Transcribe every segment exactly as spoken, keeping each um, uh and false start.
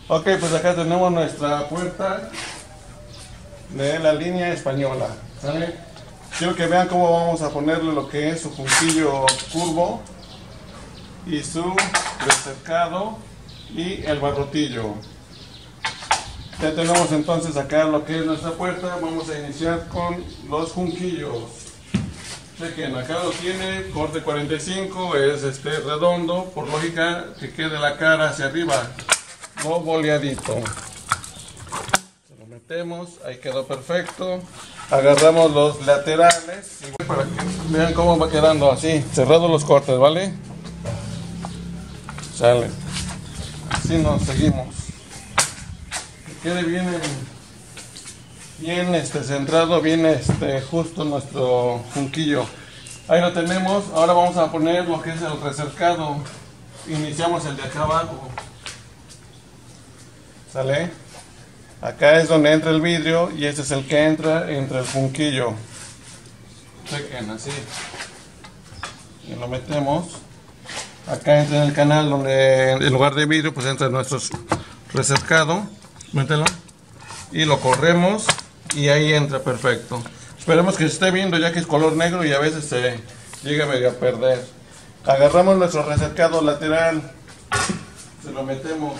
Ok, pues acá tenemos nuestra puerta de la línea española, ¿sale? Quiero que vean cómo vamos a ponerle lo que es su junquillo curvo y su recercado y el barrotillo. Ya tenemos entonces acá lo que es nuestra puerta. Vamos a iniciar con los junquillos. Chequen, acá lo tiene, corte cuarenta y cinco, es este redondo, por lógica que quede la cara hacia arriba, no boleadito. Se lo metemos, ahí quedó perfecto. Agarramos los laterales y para que vean cómo va quedando así, cerrados los cortes, ¿vale? Sale. Así nos seguimos. Que quede bien, bien este, centrado, bien este, justo nuestro junquillo. Ahí lo tenemos. Ahora vamos a poner lo que es el recercado. Iniciamos el de acá abajo. ¿Sale? Acá es donde entra el vidrio y este es el que entra entre el junquillo. Chequen, así. Y lo metemos. Acá entra en el canal donde en lugar de vidrio pues entra nuestro recercado. Mételo. Y lo corremos y ahí entra perfecto. Esperemos que se esté viendo ya que es color negro y a veces se llega medio a perder. Agarramos nuestro recercado lateral. Se lo metemos.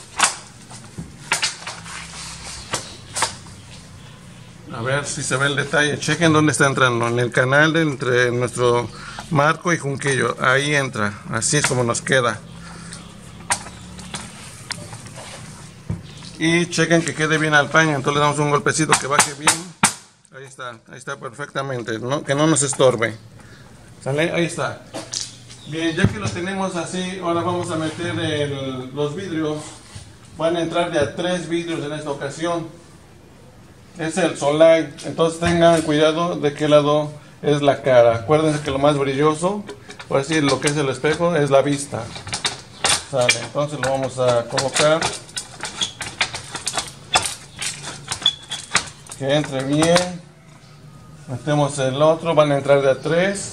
A ver si se ve el detalle. Chequen dónde está entrando. En el canal de entre nuestro marco y junquillo. Ahí entra. Así es como nos queda. Y chequen que quede bien al paño. Entonces le damos un golpecito que baje bien. Ahí está. Ahí está perfectamente. ¿No? Que no nos estorbe. ¿Sale? Ahí está. Bien, ya que lo tenemos así, ahora vamos a meter el, los vidrios. Van a entrar de a tres vidrios en esta ocasión. Es el Solay, entonces tengan cuidado de qué lado es la cara. Acuérdense que lo más brilloso, por decir lo que es el espejo, es la vista. Sale, entonces lo vamos a colocar. Que entre bien. Metemos el otro, van a entrar de a tres.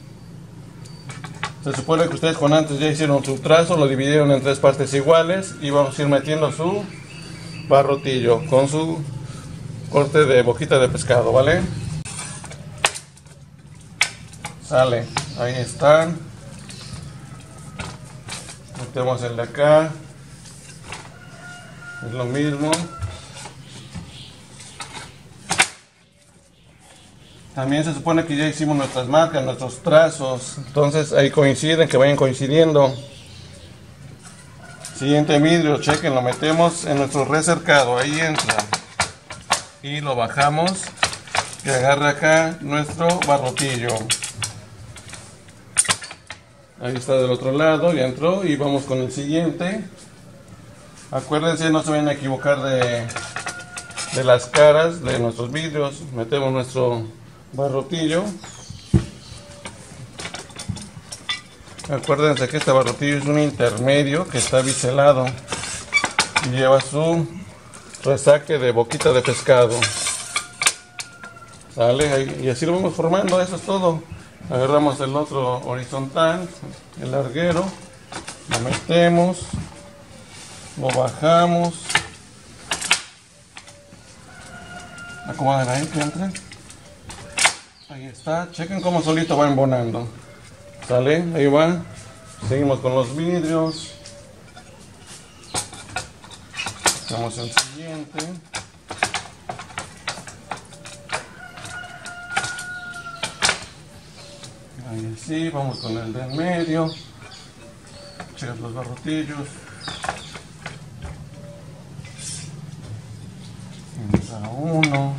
Se supone que ustedes con antes ya hicieron su trazo, lo dividieron en tres partes iguales y vamos a ir metiendo su barrotillo con su corte de boquita de pescado, ¿vale? Sale, ahí están. Metemos el de acá. Es lo mismo. También se supone que ya hicimos nuestras marcas, nuestros trazos. Entonces ahí coinciden, que vayan coincidiendo. Siguiente vidrio, chequen, lo metemos en nuestro recercado. Ahí entra. Y lo bajamos, que agarre acá nuestro barrotillo. Ahí está del otro lado, ya entró y vamos con el siguiente. Acuérdense, no se vayan a equivocar de, de las caras de nuestros vidrios. Metemos nuestro barrotillo. Acuérdense que este barrotillo es un intermedio que está biselado y lleva su resaque de boquita de pescado. Sale, y así lo vamos formando. Eso es todo. Agarramos el otro horizontal, el larguero, lo metemos, lo bajamos, acomodan ahí que entre. Ahí está, chequen cómo solito va embonando. Sale, ahí va. Seguimos con los vidrios. Vamos al siguiente. Ahí sí, vamos con el de en medio. Chequen los barrotillos. Entra uno.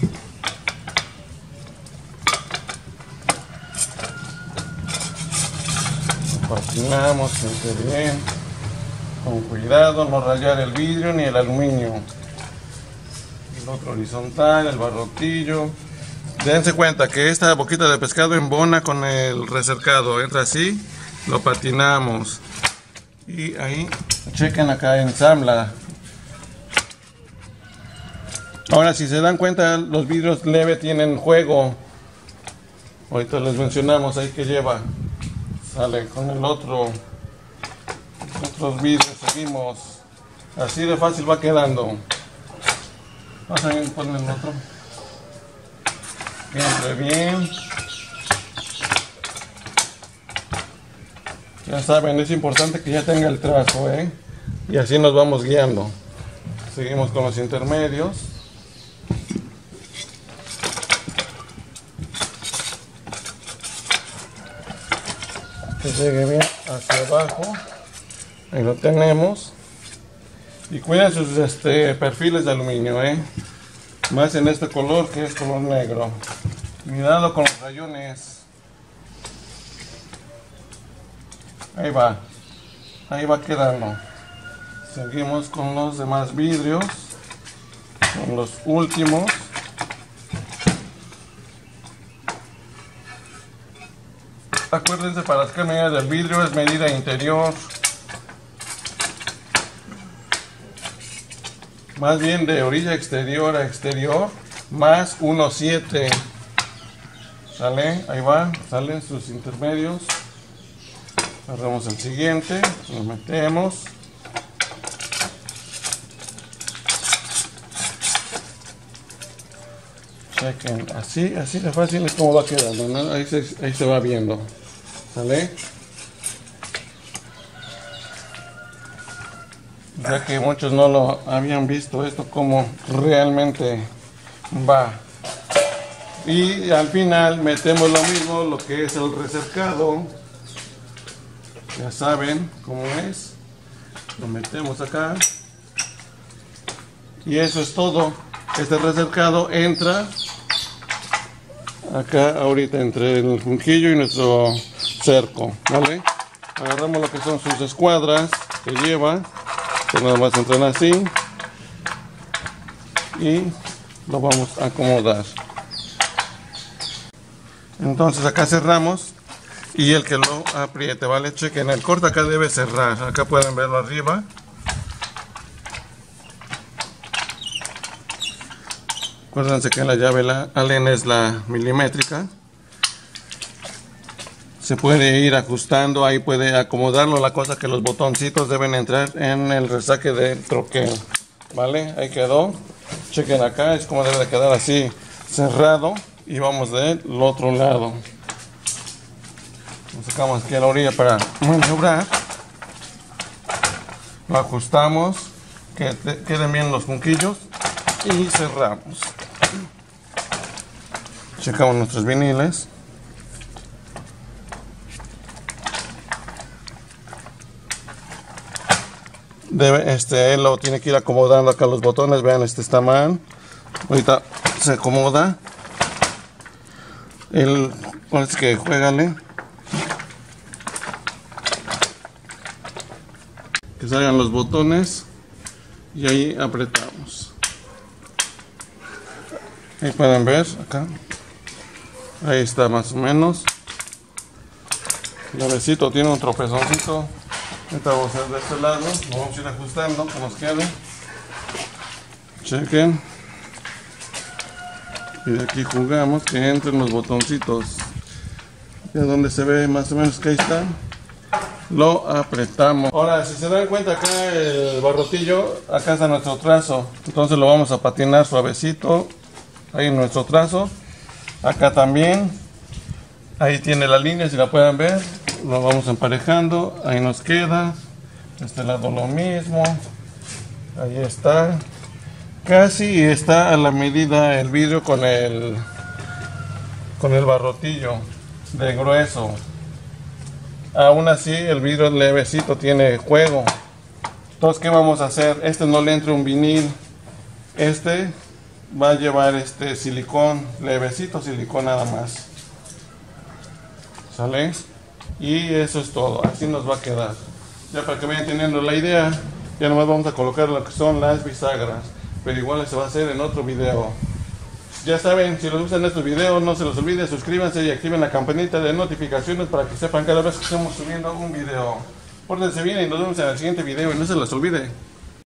Lo patinamos, que esté bien. Con cuidado, no rayar el vidrio ni el aluminio. El otro horizontal, el barrotillo. Dense cuenta que esta boquita de pescado embona con el recercado. Entra así, lo patinamos. Y ahí, chequen acá, ensambla. Ahora, si se dan cuenta, los vidrios leve tienen juego. Ahorita les mencionamos ahí que lleva. Sale con el otro. Otros vidrios seguimos. Así de fácil va quedando. Vamos a poner el otro. Que entre bien. Ya saben, es importante que ya tenga el trazo, ¿eh? Y así nos vamos guiando. Seguimos con los intermedios. Que llegue bien hacia abajo. Ahí lo tenemos. Y cuiden sus este, perfiles de aluminio, ¿eh? Más en este color que es color negro. Cuidado con los rayones. Ahí va. Ahí va quedando. Seguimos con los demás vidrios. Con los últimos. Acuérdense, para las medidas del vidrio es medida interior. Más bien de orilla exterior a exterior. Más uno punto siete. ¿Sale? Ahí va. Salen sus intermedios. Agarramos el siguiente. Lo metemos. Chequen. Así, así de fácil es como va quedando, ¿no? Ahí se, ahí se va viendo. ¿Sale? Ya que muchos no lo habían visto esto como realmente va. Y al final metemos lo mismo, lo que es el recercado. Ya saben cómo es. Lo metemos acá. Y eso es todo. Este recercado entra acá ahorita entre el junquillo y nuestro cerco, ¿vale? Agarramos lo que son sus escuadras que lleva. Que nada más entran así y lo vamos a acomodar. Entonces acá cerramos y el que lo apriete, vale, chequen, el corte acá debe cerrar. Acá pueden verlo arriba. Acuérdense que la llave la Allen es la milimétrica. Se puede ir ajustando, ahí puede acomodarlo. La cosa que los botoncitos deben entrar en el resaque del troquel. ¿Vale? Ahí quedó. Chequen acá, es como debe de quedar así cerrado. Y vamos del otro lado. Lo sacamos aquí a la orilla para maniobrar. Lo ajustamos, que te queden bien los junquillos. Y cerramos. Checamos nuestros viniles. Debe, este, él lo tiene que ir acomodando acá los botones. Vean, este está mal. Ahorita se acomoda. El, parece que juégale. Que salgan los botones. Y ahí apretamos. Ahí pueden ver acá. Ahí está más o menos. El llavecito tiene un tropezoncito. Ahorita vamos a hacer de este lado, lo vamos a ir ajustando que nos quede. Chequen. Y de aquí jugamos que entren los botoncitos. Ya donde se ve más o menos que ahí está, lo apretamos. Ahora, si se dan cuenta acá el barrotillo, acá está nuestro trazo. Entonces lo vamos a patinar suavecito. Ahí nuestro trazo. Acá también. Ahí tiene la línea, si la pueden ver. Lo vamos emparejando, ahí nos queda. Este lado lo mismo. Ahí está. Casi está a la medida el vidrio con el con el barrotillo de grueso. Aún así el vidrio levecito tiene juego. Entonces, ¿qué vamos a hacer? Este no le entra un vinil. Este va a llevar este silicón, levecito silicón nada más. ¿Sale? Y eso es todo, así nos va a quedar. Ya para que vayan teniendo la idea, ya nomás vamos a colocar lo que son las bisagras, pero igual se va a hacer en otro video. Ya saben, si les gustan estos videos, no se los olviden, suscríbanse y activen la campanita de notificaciones para que sepan cada vez que estemos subiendo un video. Pórtense bien y nos vemos en el siguiente video y no se les olvide.